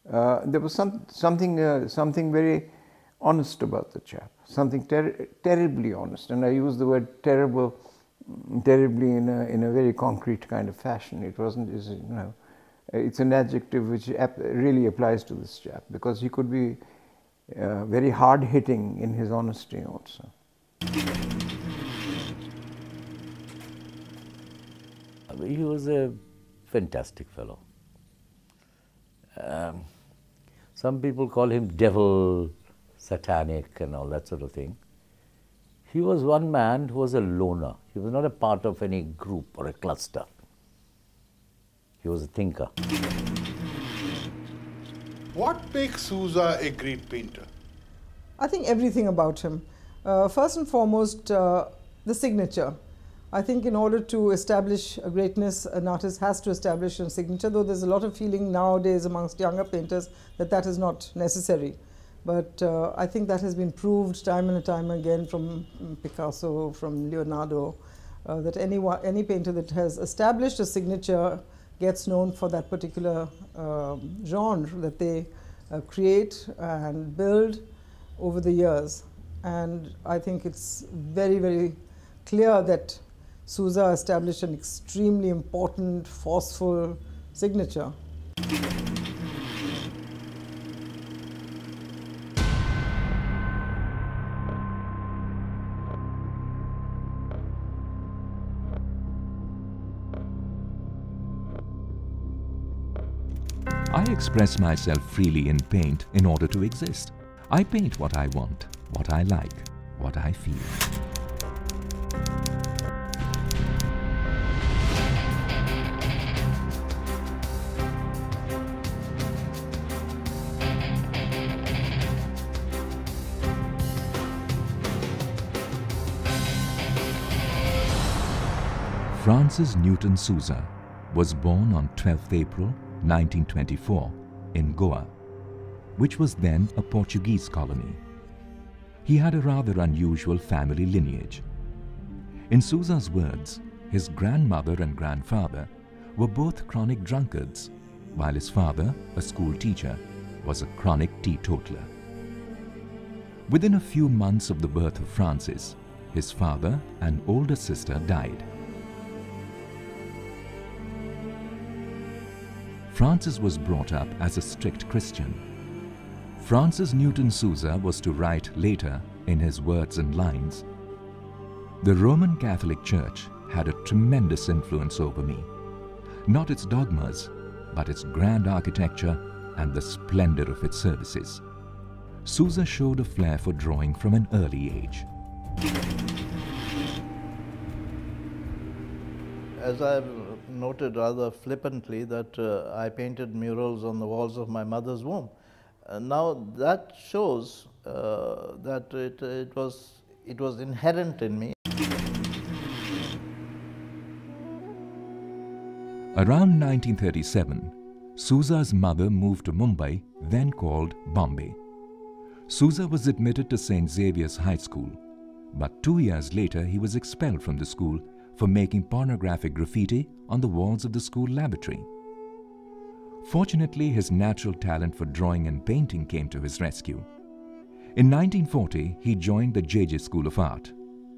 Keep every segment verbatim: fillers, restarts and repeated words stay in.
Uh, there was some, something, uh, something very honest about the chap, something ter terribly honest. And I use the word terrible, terribly in a, in a very concrete kind of fashion. It wasn't, you know, it's an adjective which really applies to this chap, because he could be uh, very hard-hitting in his honesty also. He was a fantastic fellow. Um, some people call him devil, satanic and all that sort of thing. He was one man who was a loner. He was not a part of any group or a cluster. He was a thinker. What makes Sousa a great painter? I think everything about him. Uh, first and foremost, uh, the signature. I think in order to establish a greatness, an artist has to establish a signature, though there's a lot of feeling nowadays amongst younger painters that that is not necessary. But uh, I think that has been proved time and time again from Picasso, from Leonardo, uh, that any, any painter that has established a signature gets known for that particular uh, genre that they uh, create and build over the years. And I think it's very, very clear that Sousa established an extremely important, forceful signature. I express myself freely in paint in order to exist. I paint what I want, what I like, what I feel. Francis Newton Sousa was born on twelfth April nineteen twenty-four in Goa, which was then a Portuguese colony. He had a rather unusual family lineage. In Sousa's words, his grandmother and grandfather were both chronic drunkards, while his father, a school teacher, was a chronic teetotaler. Within a few months of the birth of Francis, his father and older sister died. Francis was brought up as a strict Christian. Francis Newton Sousa was to write later in his words and lines, "The Roman Catholic Church had a tremendous influence over me, not its dogmas, but its grand architecture and the splendor of its services." Sousa showed a flair for drawing from an early age. As I've noted rather flippantly that uh, I painted murals on the walls of my mother's womb. Uh, now that shows uh, that it, it, was, it was inherent in me. Around nineteen thirty-seven, Sousa's mother moved to Mumbai, then called Bombay. Sousa was admitted to Saint Xavier's High School, but two years later he was expelled from the school for making pornographic graffiti on the walls of the school laboratory. Fortunately, his natural talent for drawing and painting came to his rescue. In nineteen forty, he joined the J J School of Art.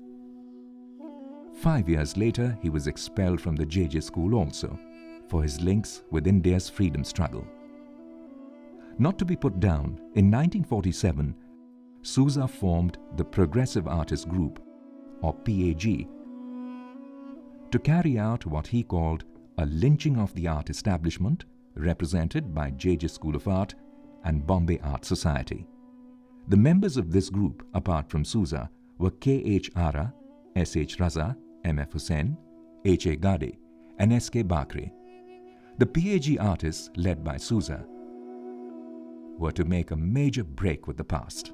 Five years later, he was expelled from the J J School also for his links with India's freedom struggle. Not to be put down, in nineteen forty-seven, Sousa formed the Progressive Artist Group, or P A G, to carry out what he called a lynching of the art establishment represented by J J School of Art and Bombay Art Society. The members of this group, apart from Sousa, were K H Ara, S H Raza, M F Hussain, H A Gade, and S K Bakre. The P A G artists, led by Sousa, were to make a major break with the past.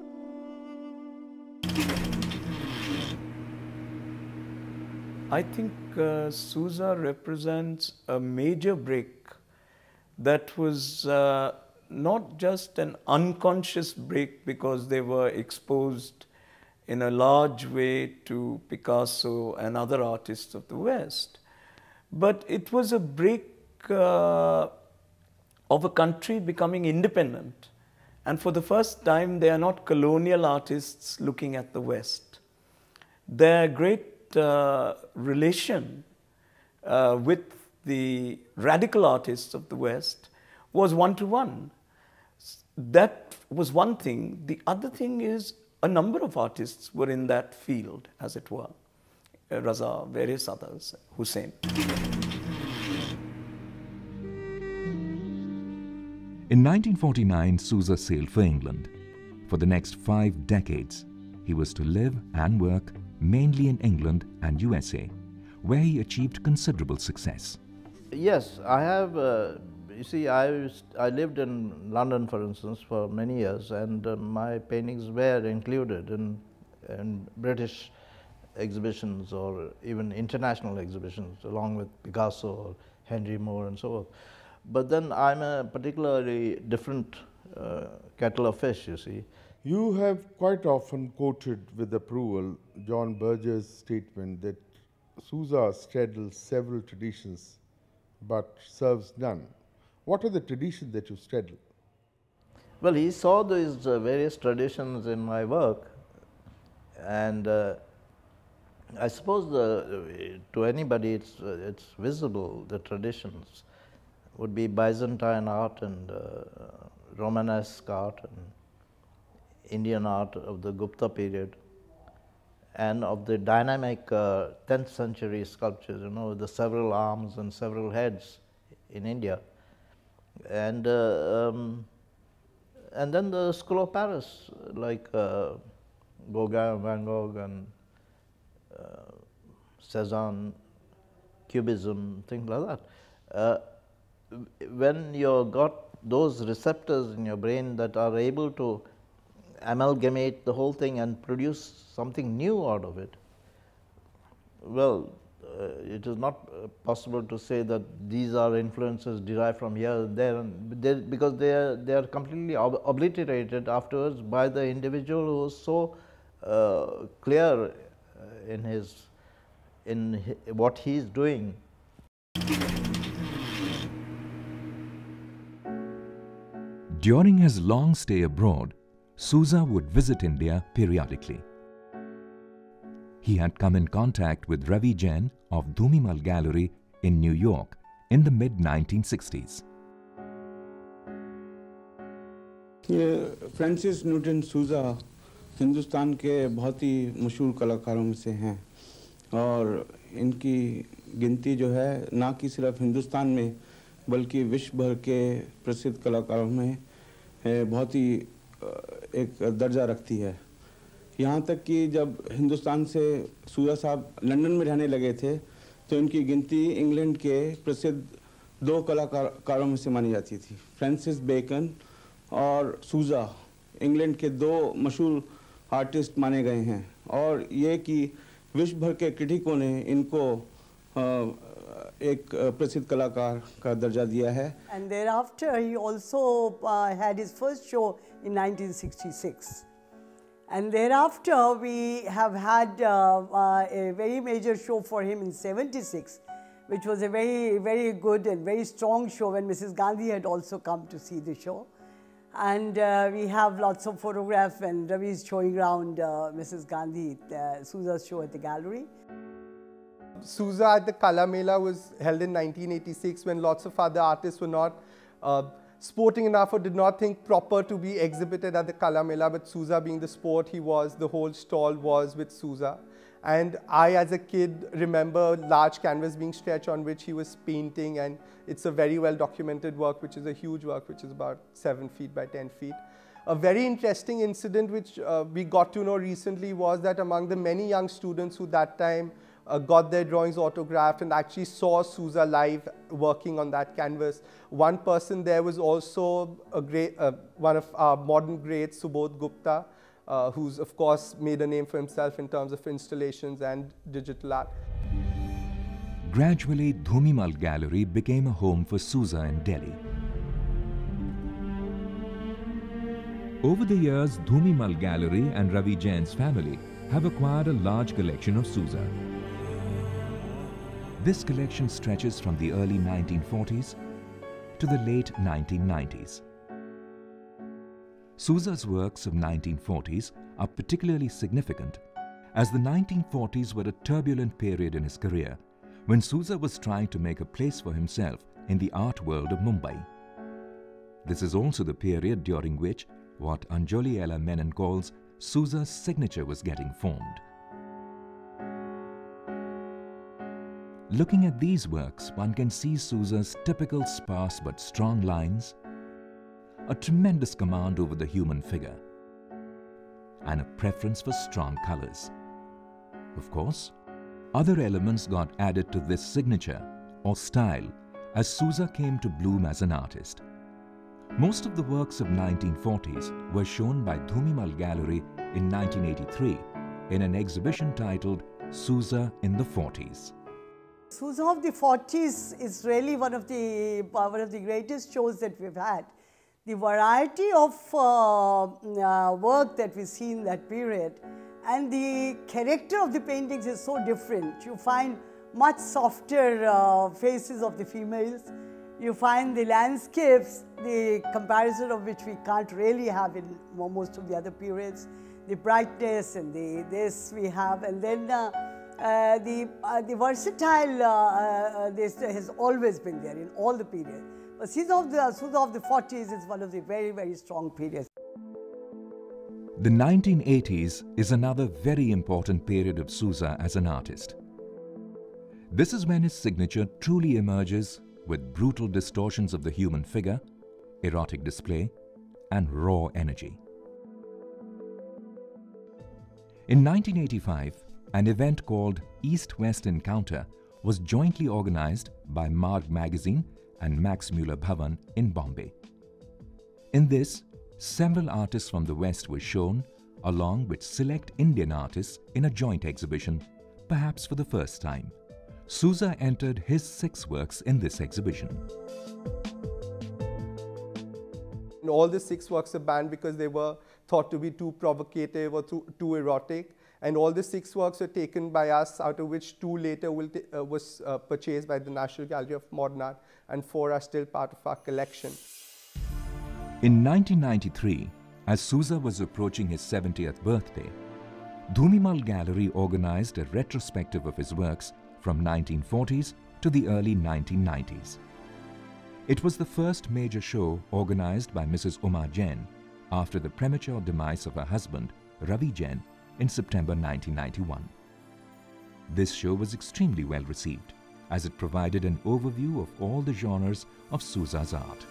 I think uh, Sousa represents a major break that was uh, not just an unconscious break because they were exposed in a large way to Picasso and other artists of the West, but it was a break uh, of a country becoming independent. And for the first time, they are not colonial artists looking at the West. Their great uh, relation uh, with the radical artists of the West was one-to-one. That was one thing. The other thing is a number of artists were in that field, as it were. Raza, various others, Hussein. In nineteen forty-nine, Sousa sailed for England. For the next five decades, he was to live and work mainly in England and U S A, where he achieved considerable success. Yes, I have, uh, you see, I, I lived in London, for instance, for many years, and uh, my paintings were included in, in British exhibitions or even international exhibitions, along with Picasso or Henry Moore and so forth. But then I'm a particularly different uh, kettle of fish, you see. You have quite often quoted with approval John Berger's statement that Sousa straddles several traditions but serves none. What are the traditions that you straddle? Well, he saw these uh, various traditions in my work, and uh, I suppose the, to anybody it's, uh, it's visible, the traditions would be Byzantine art and uh, Romanesque art and Indian art of the Gupta period, and of the dynamic uh, tenth century sculptures, you know, the several arms and several heads in India. And, uh, um, and then the School of Paris, like uh, Gauguin, Van Gogh, and uh, Cézanne, Cubism, things like that. Uh, when you've got those receptors in your brain that are able to amalgamate the whole thing and produce something new out of it, well, uh, it is not uh, possible to say that these are influences derived from here and there, and they, because they are, they are completely ob obliterated afterwards by the individual who is so uh, clear uh, in his, in hi what he is doing. During his long stay abroad, Sousa would visit India periodically. He had come in contact with Ravi Jain of Dhumimal Gallery in New York in the mid nineteen sixties. ये Francis Newton Souza Hindustan के बहुत ही मशहूर कलाकारों में से हैं और इनकी गिनती जो है ना कि सिर्फ हिंदुस्तान में बल्कि विश्व भर के प्रसिद्ध कलाकारों में बहुत ही एक दर्जा रखती है। यहाँ तक कि जब हिंदुस्तान से सूजा साहब लंदन में रहने लगे थे तो इनकी गिनती इंग्लैंड के प्रसिद्ध दो कलाकारों में से मानी जाती थी, फ्रांसिस बेकन और सूजा इंग्लैंड के दो मशहूर आर्टिस्ट माने गए हैं और ये कि विश्व भर के क्रिटिकों ने इनको एक प्रसिद्ध कलाकार का दर्जा दिया है। And thereafter he also uh, had his first show in nineteen sixty-six. And thereafter we have had uh, uh, a very major show for him in seventy-six, which was a very, very good and very strong show when Missus Gandhi had also come to see the show. And uh, we have lots of photographs and Ravi is showing around uh, Missus Gandhi, uh, Sousa's show at the gallery. Sousa at the Kala Mela was held in nineteen eighty-six when lots of other artists were not uh, sporting enough or did not think proper to be exhibited at the Kala Mela, but Sousa being the sport he was, the whole stall was with Sousa. And I as a kid remember large canvas being stretched on which he was painting, and it's a very well documented work, which is a huge work, which is about seven feet by ten feet. A very interesting incident which uh, we got to know recently was that among the many young students who that time Uh, got their drawings autographed and actually saw Sousa live working on that canvas. One person there was also a great, uh, one of our modern greats, Subodh Gupta, uh, who's of course made a name for himself in terms of installations and digital art. Gradually, Dhumimal Gallery became a home for Sousa in Delhi. Over the years, Dhumimal Gallery and Ravi Jain's family have acquired a large collection of Sousa. This collection stretches from the early nineteen forties to the late nineteen nineties. Sousa's works of nineteen forties are particularly significant as the nineteen forties were a turbulent period in his career when Sousa was trying to make a place for himself in the art world of Mumbai. This is also the period during which what Anjali Ella Menon calls Sousa's signature was getting formed. Looking at these works, one can see Sousa's typical sparse but strong lines, a tremendous command over the human figure, and a preference for strong colors. Of course, other elements got added to this signature or style as Sousa came to bloom as an artist. Most of the works of nineteen forties were shown by Dhumimal Gallery in nineteen eighty-three in an exhibition titled Sousa in the forties. Sousa of the forties is really one of the one of the greatest shows that we've had. The variety of uh, uh, work that we see in that period and the character of the paintings is so different. You find much softer uh, faces of the females. You find the landscapes, the comparison of which we can't really have in most of the other periods. The brightness and the this we have, and then uh, uh, the uh, the versatile uh, uh, this has always been there in all the periods. But Sousa of the Sousa of the forties is one of the very very strong periods. The nineteen eighties is another very important period of Sousa as an artist. This is when his signature truly emerges with brutal distortions of the human figure, erotic display, and raw energy. In nineteen eighty-five, an event called East-West Encounter was jointly organized by Marg Magazine and Max Muller Bhavan in Bombay. In this, several artists from the West were shown, along with select Indian artists in a joint exhibition, perhaps for the first time. Sousa entered his six works in this exhibition. And all the six works are banned because they were thought to be too provocative or too, too erotic. And all the six works were taken by us, out of which two later will uh, was uh, purchased by the National Gallery of Modern Art, and four are still part of our collection. In nineteen ninety-three, as Sousa was approaching his seventieth birthday, Dhumimal Gallery organized a retrospective of his works from nineteen forties to the early nineteen nineties. It was the first major show organized by Missus Uma Jain after the premature demise of her husband, Ravi Jain, in September nineteen ninety-one. This show was extremely well received as it provided an overview of all the genres of Sousa's art.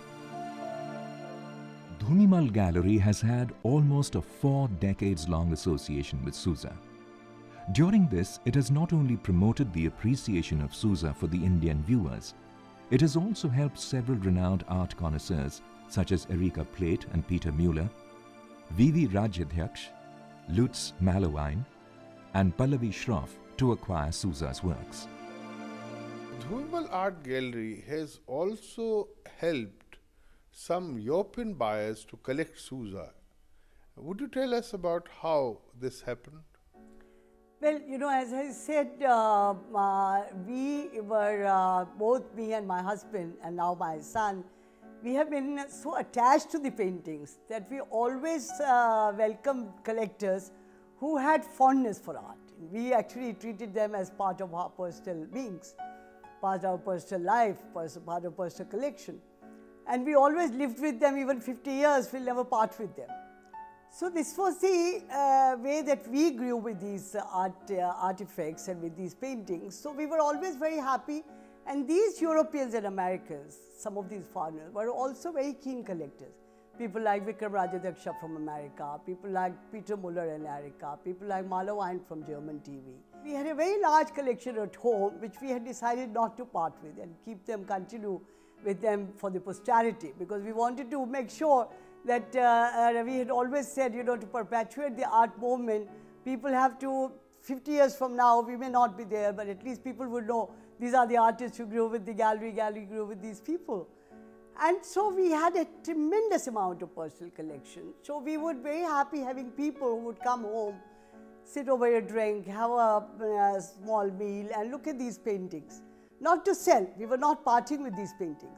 Dhumimal Gallery has had almost a four decades long association with Sousa. During this, it has not only promoted the appreciation of Sousa for the Indian viewers, it has also helped several renowned art connoisseurs such as Erika Plate and Peter Mueller, V V Rajyadhyaksh, Lutz Malowine, and Pallavi Shroff to acquire Sousa's works. Dhumimal Art Gallery has also helped some European buyers to collect Sousa. Would you tell us about how this happened? Well, you know, as I said, uh, uh, we were, uh, both me and my husband and now my son, we have been so attached to the paintings that we always uh, welcomed collectors who had fondness for art. We actually treated them as part of our personal beings, part of our personal life, part of personal collection. And we always lived with them, even fifty years, we'll never part with them. So this was the uh, way that we grew with these uh, art uh, artifacts and with these paintings. So we were always very happy. And these Europeans and Americans, some of these foreigners, were also very keen collectors. People like Vikram Rajyadhyaksha from America, people like Peter Muller and Erika, people like Malowine from German T V. We had a very large collection at home, which we had decided not to part with and keep them, continue with them for the posterity, because we wanted to make sure that uh, uh, we had always said, you know, to perpetuate the art movement, people have to, fifty years from now, we may not be there, but at least people would know these are the artists who grew with the gallery, gallery grew with these people. And so we had a tremendous amount of personal collection. So we were very happy having people who would come home, sit over a drink, have a, a small meal and look at these paintings. Not to sell, we were not parting with these paintings,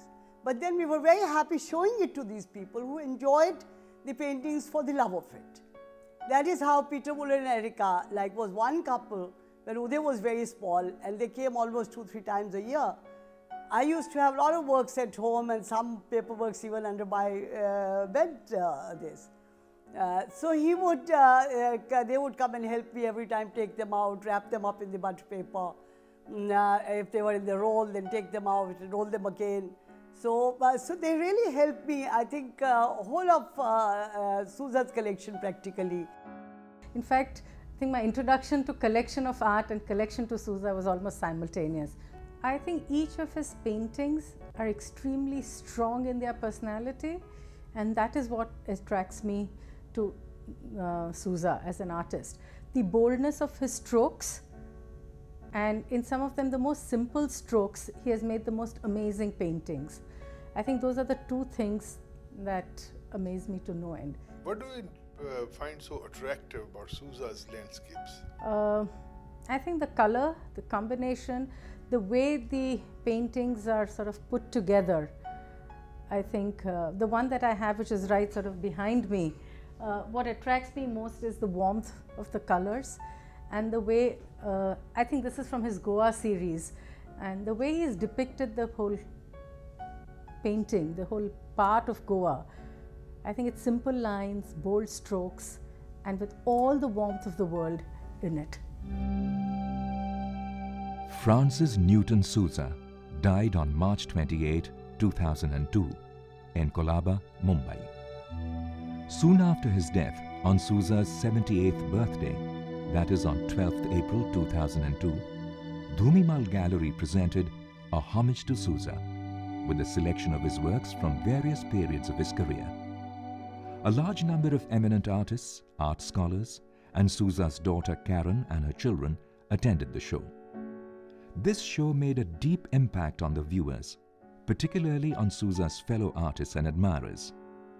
But then we were very happy showing it to these people who enjoyed the paintings for the love of it. That is how Peter Muller and Erica, like, was one couple when Uday was very small and they came almost two, three times a year. I used to have a lot of works at home and some paperworks even under my uh, bed uh, this. Uh, so he would, uh, uh, they would come and help me every time, take them out, wrap them up in the butter paper. Uh, if they were in the roll, then take them out, roll them again. So, uh, so they really helped me, I think, uh, whole of uh, uh, Sousa's collection practically. In fact, I think my introduction to collection of art and collection to Sousa was almost simultaneous. I think each of his paintings are extremely strong in their personality, and that is what attracts me to uh, Sousa as an artist. The boldness of his strokes, and in some of them the most simple strokes, he has made the most amazing paintings. I think those are the two things that amaze me to no end. What do you uh, find so attractive about Sousa's landscapes? Uh, I think the color, the combination, the way the paintings are sort of put together. I think uh, the one that I have, which is right sort of behind me, uh, what attracts me most is the warmth of the colors and the way, uh, I think this is from his Goa series, and the way he's depicted the whole painting, the whole part of Goa. I think it's simple lines, bold strokes, and with all the warmth of the world in it. Francis Newton Sousa died on March twenty-eighth, two thousand two in Colaba, Mumbai. Soon after his death, on Sousa's seventy-eighth birthday, that is on twelfth April two thousand two, Dhumimal Gallery presented a homage to Sousa with a selection of his works from various periods of his career. A large number of eminent artists, art scholars, and Sousa's daughter Karen and her children attended the show. This show made a deep impact on the viewers, particularly on Sousa's fellow artists and admirers.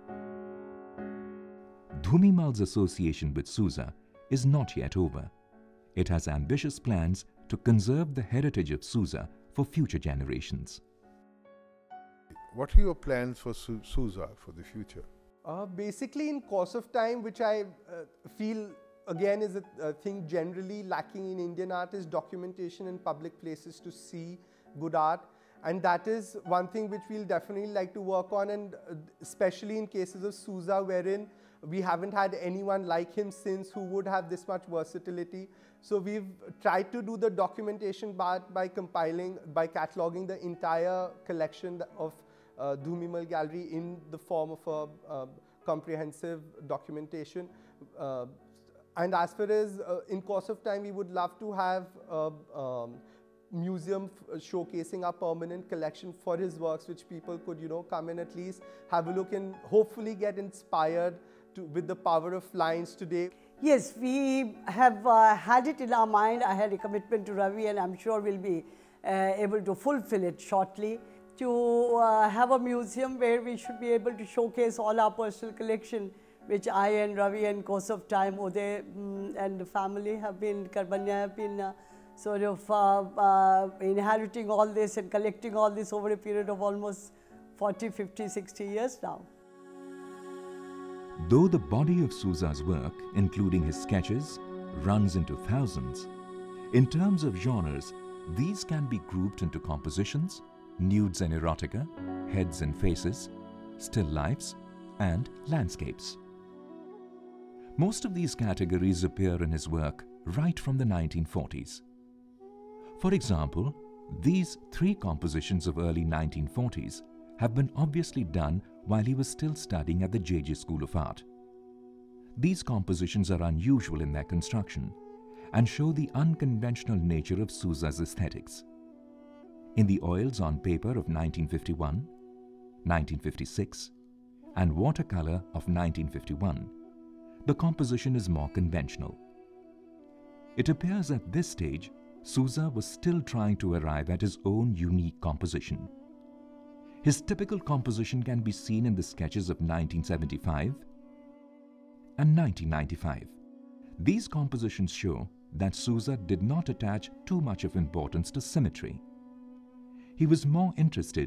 Dhumimal's association with Sousa is not yet over. It has ambitious plans to conserve the heritage of Sousa for future generations. What are your plans for Su Sousa for the future? Uh, basically, in course of time, which I uh, feel again is a, a thing generally lacking in Indian art, is documentation in public places to see good art, and that is one thing which we'll definitely like to work on, and uh, especially in cases of Sousa, wherein we haven't had anyone like him since who would have this much versatility. So we've tried to do the documentation part by compiling, by cataloging the entire collection of uh, Dhumimal Gallery in the form of a uh, comprehensive documentation. Uh, and as far as uh, in course of time, we would love to have a um, museum showcasing our permanent collection for his works, which people could, you know, come and at least have a look and hopefully get inspired to, with the power of lines today. Yes, we have uh, had it in our mind. I had a commitment to Ravi, and I'm sure we'll be uh, able to fulfill it shortly, to uh, have a museum where we should be able to showcase all our personal collection, which I and Ravi and course of time, Uday mm, and the family have been, Karbanya have been uh, sort of uh, uh, inheriting all this and collecting all this over a period of almost forty, fifty, sixty years now. Though the body of Sousa's work, including his sketches, runs into thousands, in terms of genres, these can be grouped into compositions, nudes and erotica, heads and faces, still lifes, and landscapes. Most of these categories appear in his work right from the nineteen forties. For example, these three compositions of early nineteen forties have been obviously done while he was still studying at the J J School of Art. These compositions are unusual in their construction and show the unconventional nature of Sousa's aesthetics. In the oils on paper of nineteen fifty-one, nineteen fifty-six, and watercolor of nineteen fifty-one, the composition is more conventional. It appears at this stage, Sousa was still trying to arrive at his own unique composition. His typical composition can be seen in the sketches of nineteen seventy-five and nineteen ninety-five. These compositions show that Sousa did not attach too much of importance to symmetry. He was more interested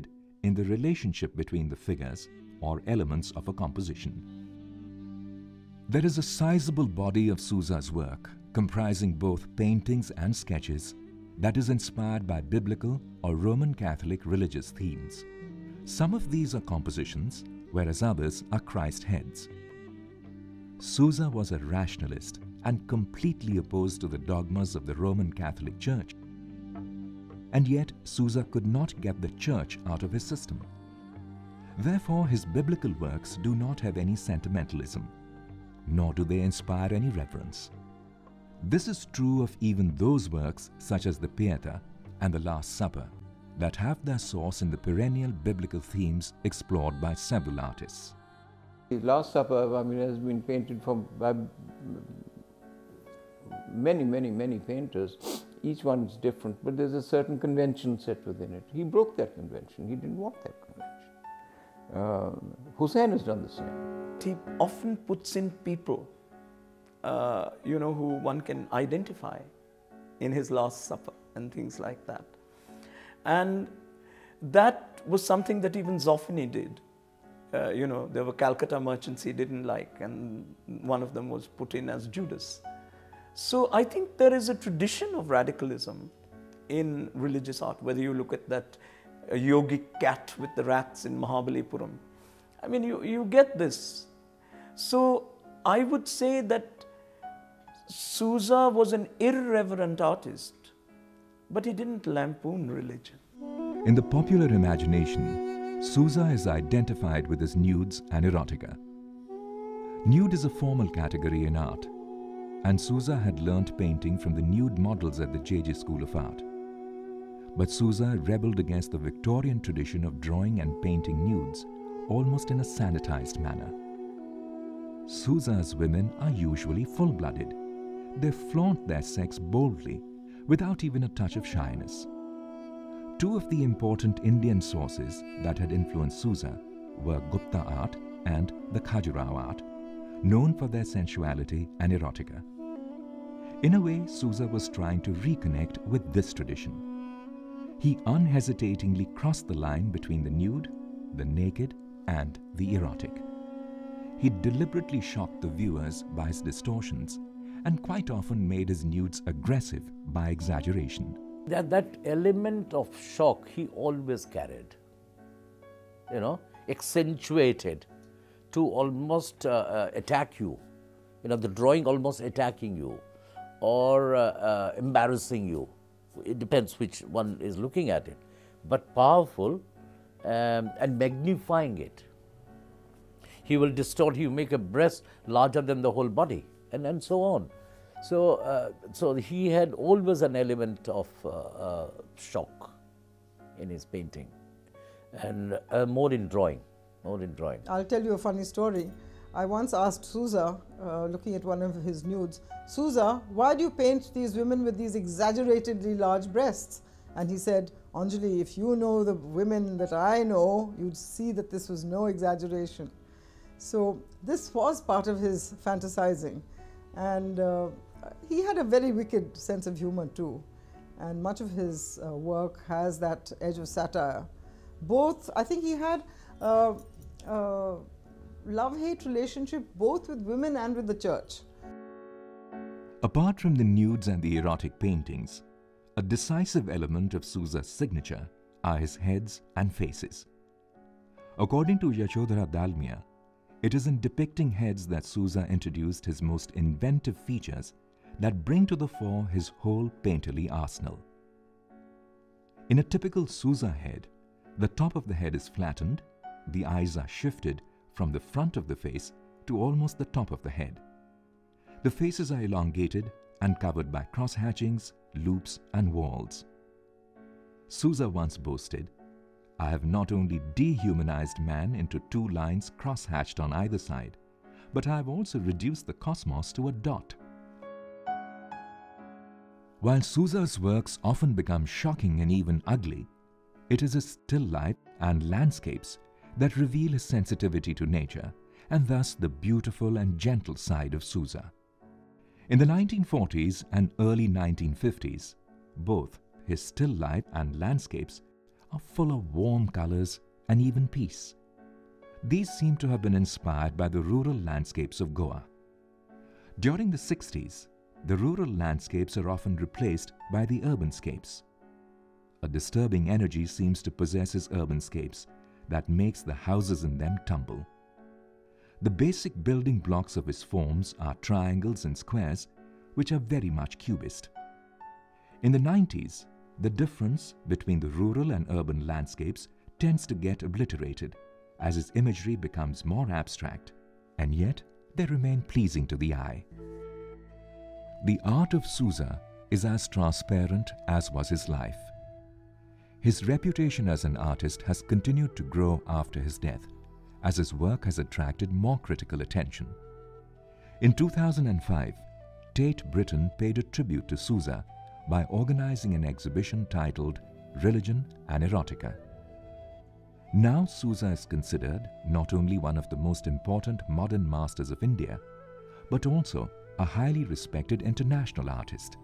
in the relationship between the figures or elements of a composition. There is a sizable body of Sousa's work, comprising both paintings and sketches, that is inspired by biblical or Roman Catholic religious themes. Some of these are compositions, whereas others are Christ heads. Sousa was a rationalist and completely opposed to the dogmas of the Roman Catholic Church. And yet, Sousa could not get the Church out of his system. Therefore, his biblical works do not have any sentimentalism, nor do they inspire any reverence. This is true of even those works such as the Pietà and the Last Supper that have their source in the perennial biblical themes explored by several artists. The Last Supper, I mean, has been painted from by many, many, many painters. Each one is different, but there's a certain convention set within it. He broke that convention. He didn't want that convention. Uh, Hussein has done the same. He often puts in people, uh, you know, who one can identify in his Last Supper and things like that. And that was something that even Zoffany did. Uh, you know, there were Calcutta merchants he didn't like, and one of them was put in as Judas. So I think there is a tradition of radicalism in religious art, whether you look at that uh, yogic cat with the rats in Mahabalipuram. I mean, you, you get this. So I would say that Sousa was an irreverent artist, but he didn't lampoon religion. In the popular imagination, Sousa is identified with his nudes and erotica. Nude is a formal category in art, and Sousa had learnt painting from the nude models at the J J School of Art. But Sousa rebelled against the Victorian tradition of drawing and painting nudes almost in a sanitized manner. Sousa's women are usually full-blooded. They flaunt their sex boldly, without even a touch of shyness. Two of the important Indian sources that had influenced Sousa were Gupta art and the Khajuraho art, known for their sensuality and erotica. In a way, Sousa was trying to reconnect with this tradition. He unhesitatingly crossed the line between the nude, the naked, and the erotic. He deliberately shocked the viewers by his distortions and quite often made his nudes aggressive by exaggeration. That, that element of shock he always carried, you know, accentuated to almost uh, uh, attack you, you know, the drawing almost attacking you or uh, uh, embarrassing you. It depends which one is looking at it, but powerful um, and magnifying it. He will distort, he will make a breast larger than the whole body, and, and so on. So, uh, so he had always an element of uh, uh, shock in his painting, and uh, more in drawing, more in drawing. I'll tell you a funny story. I once asked Sousa, uh, looking at one of his nudes, Sousa, why do you paint these women with these exaggeratedly large breasts? And he said, Anjali, if you know the women that I know, you'd see that this was no exaggeration. So this was part of his fantasizing. And uh, he had a very wicked sense of humor too. And much of his uh, work has that edge of satire. Both, I think he had a uh, uh, love-hate relationship both with women and with the church. Apart from the nudes and the erotic paintings, a decisive element of Sousa's signature are his heads and faces. According to Yashodhara Dalmia, it is in depicting heads that Sousa introduced his most inventive features that bring to the fore his whole painterly arsenal. In a typical Sousa head, the top of the head is flattened, the eyes are shifted from the front of the face to almost the top of the head. The faces are elongated and covered by cross-hatchings, loops and whorls. Sousa once boasted, I have not only dehumanized man into two lines cross-hatched on either side, but I have also reduced the cosmos to a dot. While Sousa's works often become shocking and even ugly, it is his still life and landscapes that reveal his sensitivity to nature and thus the beautiful and gentle side of Sousa. In the nineteen forties and early nineteen fifties, both his still life and landscapes are full of warm colors and even peace. These seem to have been inspired by the rural landscapes of Goa. During the sixties, the rural landscapes are often replaced by the urbanscapes. A disturbing energy seems to possess his urbanscapes that makes the houses in them tumble. The basic building blocks of his forms are triangles and squares, which are very much cubist. In the nineties, the difference between the rural and urban landscapes tends to get obliterated as his imagery becomes more abstract, and yet they remain pleasing to the eye. The art of Sousa is as transparent as was his life. His reputation as an artist has continued to grow after his death, as his work has attracted more critical attention. In two thousand five, Tate Britain paid a tribute to Sousa by organizing an exhibition titled Religion and Erotica. Now Sousa is considered not only one of the most important modern masters of India, but also a highly respected international artist.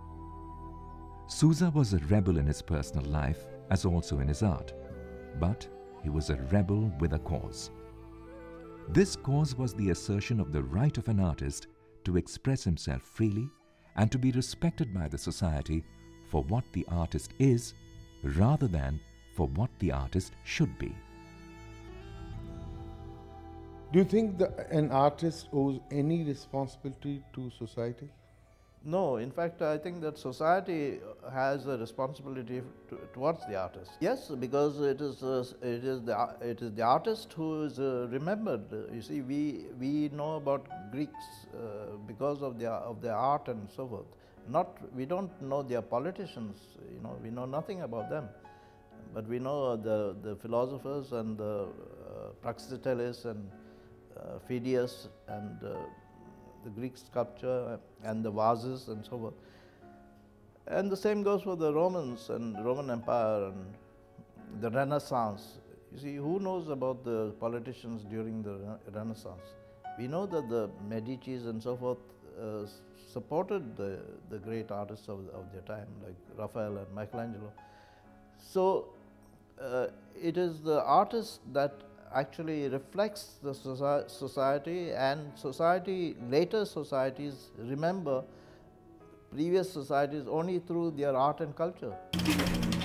Sousa was a rebel in his personal life as also in his art, but he was a rebel with a cause. This cause was the assertion of the right of an artist to express himself freely and to be respected by the society for what the artist is rather than for what the artist should be. Do you think that an artist owes any responsibility to society? No, in fact, I think that society has a responsibility to, towards the artist. Yes, because it is uh, it is the it is the artist who is uh, remembered. You see, we we know about Greeks uh, because of their of their art and so forth. Not we don't know their politicians. You know, we know nothing about them, but we know the the philosophers and the uh, Praxiteles and uh, Phidias and. Uh, the Greek sculpture and the vases and so forth. And the same goes for the Romans and Roman Empire and the Renaissance. You see, who knows about the politicians during the Renaissance? We know that the Medicis and so forth uh, supported the, the great artists of, of their time, like Raphael and Michelangelo. So uh, it is the artist that actually reflects the society, and society, later societies remember previous societies only through their art and culture.